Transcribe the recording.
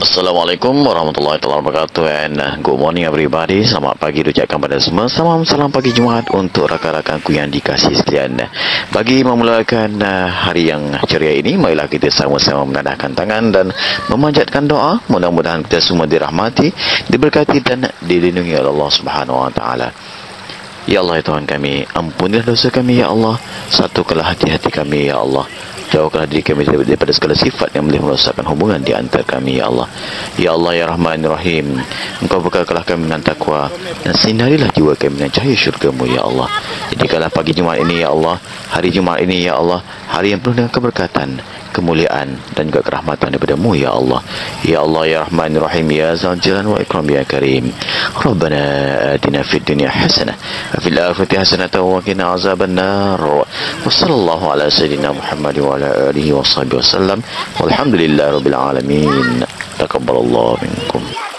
Assalamualaikum warahmatullahi wabarakatuh, and good morning everybody. Selamat pagi ucapkan pada semua. Salam pagi Jumaat untuk rakan-rakanku yang dikasihi sekalian. Bagi memulakan hari yang ceria ini, marilah kita sama-sama menadahkan tangan dan memanjatkan doa. Mudah-mudahan kita semua dirahmati, diberkati dan dilindungi oleh Allah Subhanahu wa taala. Ya Allah, ya Tuhan kami, ampunilah dosa kami ya Allah, satukanlah hati-hati kami ya Allah, jauhkanlah diri kami daripada segala sifat yang boleh merosakkan hubungan di antara kami ya Allah. Ya Allah ya Rahman ya Rahim, Engkau bekalkanlah kami dengan takwa dan sinarilah jiwa kami dengan cahaya syurga-Mu ya Allah. Jadikanlah pagi Jumaat ini ya Allah, hari Jumaat ini ya Allah, hari yang penuh dengan keberkatan, kemuliaan dan juga kerahmatan daripada-Mu ya Allah. Ya Allah ya Rahman ya Rahim, ya Zal Jalal wa Ikram ya Karim. Rabbana atina fid dunya hasanah wa fil akhirati hasanah wa qina azaban nar. Wa sallallahu ala sayyidina Muhammad wa ala alihi wa sahbihi wasallam. Walhamdulillahirabbil alamin. Taqabbalallahu minkum.